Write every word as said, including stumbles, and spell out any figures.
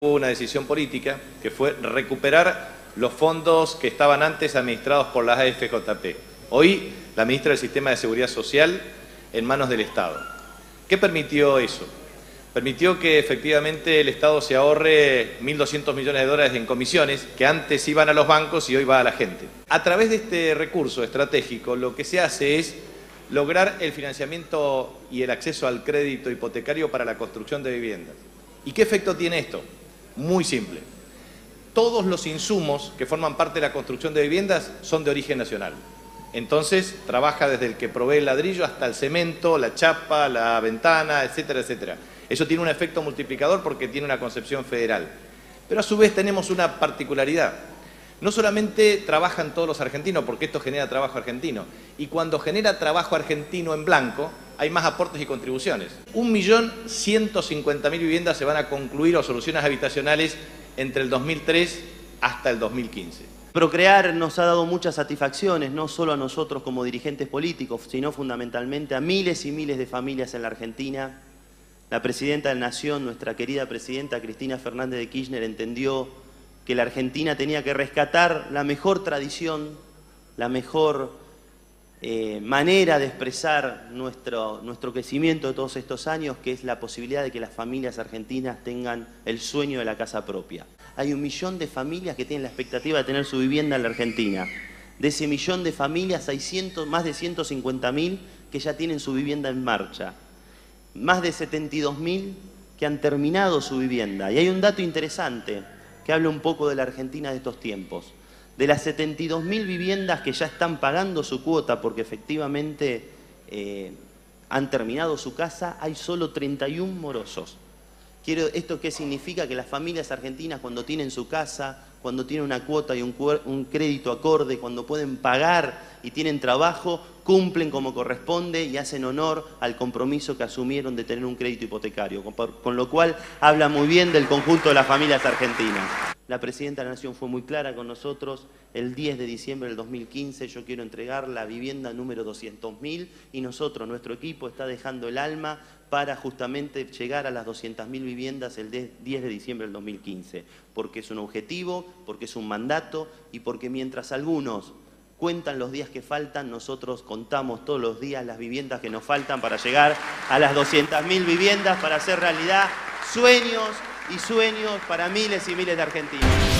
Hubo una decisión política que fue recuperar los fondos que estaban antes administrados por las A F J P. Hoy la ministra del Sistema de Seguridad Social en manos del Estado. ¿Qué permitió eso? Permitió que efectivamente el Estado se ahorre mil doscientos millones de dólares en comisiones que antes iban a los bancos y hoy va a la gente. A través de este recurso estratégico lo que se hace es lograr el financiamiento y el acceso al crédito hipotecario para la construcción de viviendas. ¿Y qué efecto tiene esto? Muy simple. Todos los insumos que forman parte de la construcción de viviendas son de origen nacional. Entonces, trabaja desde el que provee el ladrillo hasta el cemento, la chapa, la ventana, etcétera, etcétera. Eso tiene un efecto multiplicador porque tiene una concepción federal. Pero a su vez tenemos una particularidad. No solamente trabajan todos los argentinos, porque esto genera trabajo argentino, y cuando genera trabajo argentino en blanco, hay más aportes y contribuciones. un millón ciento cincuenta mil viviendas se van a concluir o soluciones habitacionales entre el dos mil tres hasta el dos mil quince. Procrear nos ha dado muchas satisfacciones, no solo a nosotros como dirigentes políticos, sino fundamentalmente a miles y miles de familias en la Argentina. La Presidenta de la Nación, nuestra querida Presidenta Cristina Fernández de Kirchner, entendió que la Argentina tenía que rescatar la mejor tradición, la mejor eh, manera de expresar nuestro, nuestro crecimiento de todos estos años, que es la posibilidad de que las familias argentinas tengan el sueño de la casa propia. Hay un millón de familias que tienen la expectativa de tener su vivienda en la Argentina. De ese millón de familias hay ciento, más de ciento cincuenta mil que ya tienen su vivienda en marcha. Más de setenta y dos mil que han terminado su vivienda. Y hay un dato interesante que habla un poco de la Argentina de estos tiempos. De las setenta y dos mil viviendas que ya están pagando su cuota porque efectivamente eh, han terminado su casa, hay solo treinta y un morosos. Quiero, ¿esto qué significa? Que las familias argentinas cuando tienen su casa, cuando tienen una cuota y un, un crédito acorde, cuando pueden pagar y tienen trabajo, cumplen como corresponde y hacen honor al compromiso que asumieron de tener un crédito hipotecario, con, con lo cual habla muy bien del conjunto de las familias argentinas. La Presidenta de la Nación fue muy clara con nosotros. El diez de diciembre del dos mil quince yo quiero entregar la vivienda número doscientos mil y nosotros, nuestro equipo, está dejando el alma para justamente llegar a las doscientas mil viviendas el diez de diciembre del dos mil quince. Porque es un objetivo, porque es un mandato y porque mientras algunos cuentan los días que faltan, nosotros contamos todos los días las viviendas que nos faltan para llegar a las doscientas mil viviendas, para hacer realidad sueños y sueños para miles y miles de argentinos.